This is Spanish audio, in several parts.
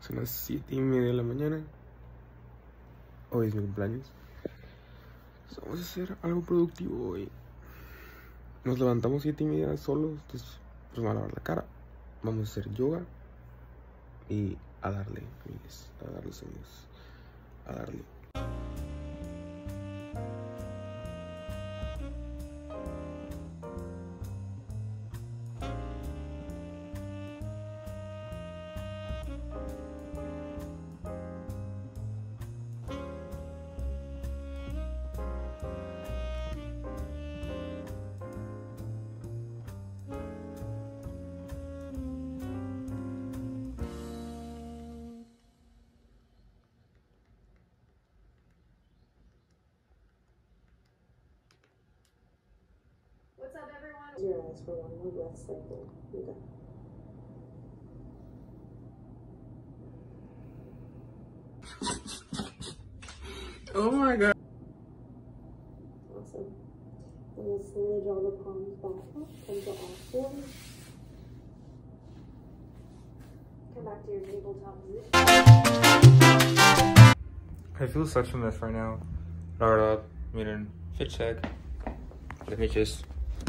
Son las 7:30 de la mañana. Hoy es mi cumpleaños. Entonces vamos a hacer algo productivo hoy. Nos levantamos 7:30 solos. Entonces nos van a lavar la cara. Vamos a hacer yoga. Y a darle, amigos. A darle, amigos. A darle. What's up, everyone? Your eyes for one more breath cycle. You go. Oh my god. Awesome. And we'll slowly draw the palms back up. Come to all fours. Come back to your tabletop position. I feel such a mess right now. La verdad, miren, fit check. Let me just.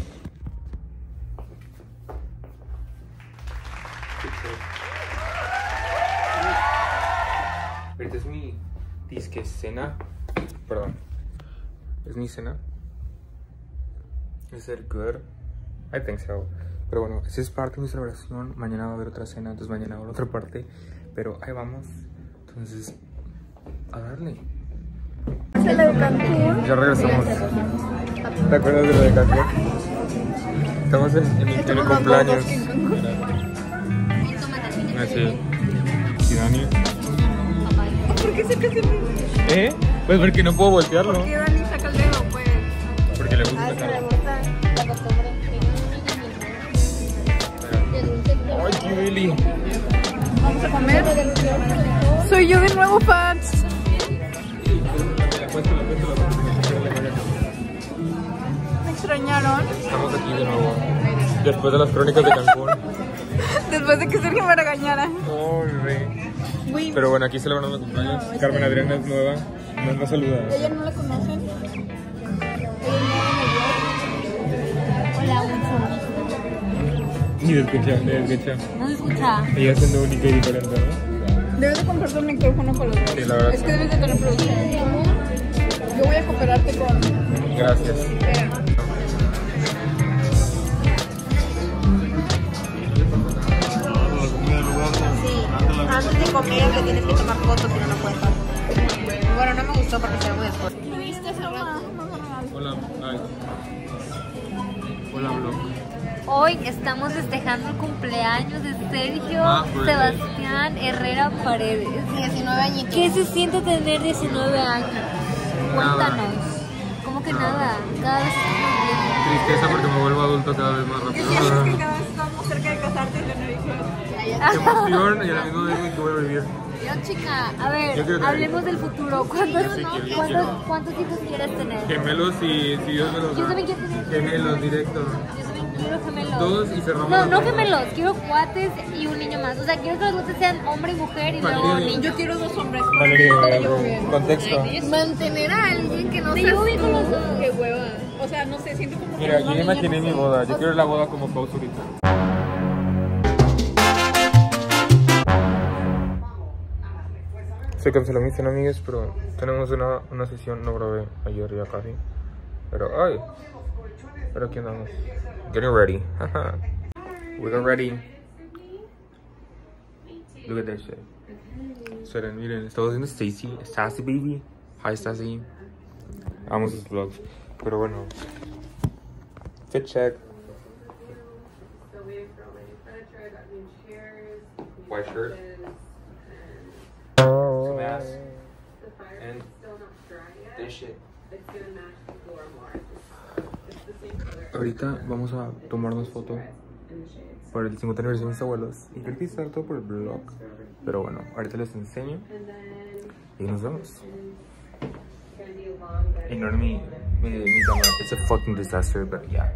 Ahorita es mi disque cena. Perdón. Es mi cena. ¿Es it good? I think so. Pero bueno, esa es parte de mi celebración. Mañana va a haber otra cena, entonces mañana va a haber otra parte. Pero ahí vamos. Entonces, a darle. Ya regresamos. ¿Te acuerdas de lo de Cancún? Estamos en mi cumpleaños. Así. ¿Y Dani? ¿Por qué sacas el dedo? Pues porque no puedo voltearlo. ¿Por qué Dani saca el dedo, pues? Porque le gusta sacarlo. Ay, qué Billy. ¿Vamos a comer? Soy yo de nuevo, fans. ¿Me extrañaron? Estamos aquí de nuevo. Después de las crónicas de Cancún. Después de que Sergio me regañara. Oh, bebé. Pero bueno, aquí celebrando los cumpleaños. Carmen Adriana es nueva. No saluda. ¿Ella no la conocen? Hola, mucho. Ni de escuchar. No se escucha. Ella es siendo única y diferente, ¿no? Debes de comprarte un micrófono con los dos. Sí, la verdad. Es que debes de tener producción. Yo voy a cooperarte con... Gracias. Antes de comer le tienes que tomar fotos, si no, no puedes. Bueno, no me gustó porque se ve muy después. Hola. Ay. Hola, vlog. Hoy estamos festejando el cumpleaños de Sergio Sebastián Herrera Paredes. 19 añitos. ¿Qué se siente tener 19 años? Cuéntanos. ¿Cómo que nada? Cada vez estamos viendo. Tristeza porque me vuelvo adulto cada vez más rápido. Sientes que cada vez estamos cerca de casarte y tener hijos. Qué emoción y a la misma vez que voy a vivir. Yo, chica, a ver, hablemos del futuro. ¿Cuántos hijos quieres tener? Gemelos y si Dios me los da. Yo también quiero tener Gemelos, directo. Yo también quiero gemelos. Dos y cerramos. No gemelos, quiero cuates y un niño más. O sea, quiero que los cuates sean hombre y mujer y luego niño. Yo quiero 2 hombres. Valeria, contexto. Mantener a alguien que no Me sea llevo bien con los dos. Qué hueva. O sea, no sé, siento como Mira, que yo ya imaginé mi boda. Yo quiero la boda como pausa ahorita. Se canceló mi cena, amigues, pero tenemos una sesión, no grabé ayer ya casi. Pero, pero aquí andamos. Getting ready. We got ready. Look at that shit. Esperen, miren, estamos viendo Stacy. Sassy baby. Hi, Sassy. Amo sus vlogs. Pero bueno. Fit check. White shirt. Some ass. And this shit. Ahorita vamos a tomarnos foto por el 50 aniversario de mis abuelos. Y creo que está todo por el vlog. Pero bueno, ahorita les enseño. Y nos vemos. Ignore mi cámara. It's a fucking disaster, but yeah.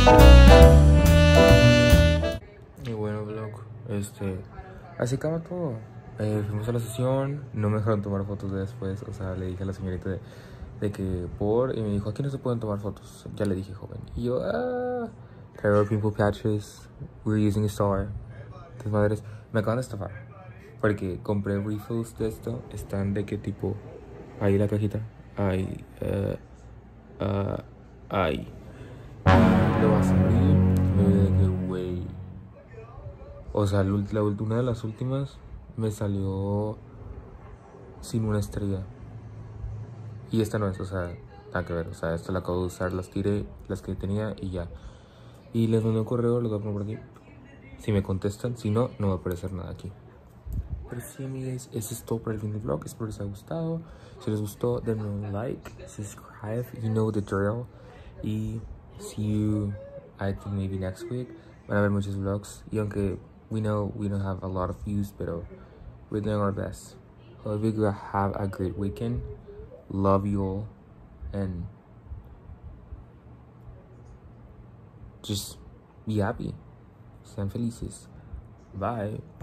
Y bueno, vlog, así acaba todo. Fuimos a la sesión, no me dejaron tomar fotos de después, o sea, le dije a la señorita de que y me dijo, aquí no se pueden tomar fotos. Ya le dije, joven. Y yo, Trevor Pimple Patches, we're using a star. Entonces, madres, me acaban de estafar. Porque compré refills de esto, están de qué tipo. Ahí la cajita, ahí, ahí. Lo vas a abrir, de que, güey. O sea, una de las últimas me salió sin una estrella. Y esta no es, o sea, nada que ver. O sea, esta la acabo de usar, las tiré, las que tenía y ya. Y les mandé un correo, los voy a poner por aquí. Si me contestan, si no, no va a aparecer nada aquí. Pero sí, amigos, eso es todo por el fin del vlog. Espero les haya gustado. Si les gustó, denme un like, subscribe, you know the drill. Y see you, I think maybe next week. Van a haber muchos vlogs. Y aunque we know we don't have a lot of views, pero we're doing our best. Hope you have a great weekend. Love you all. And just be happy. Sean felices. Bye.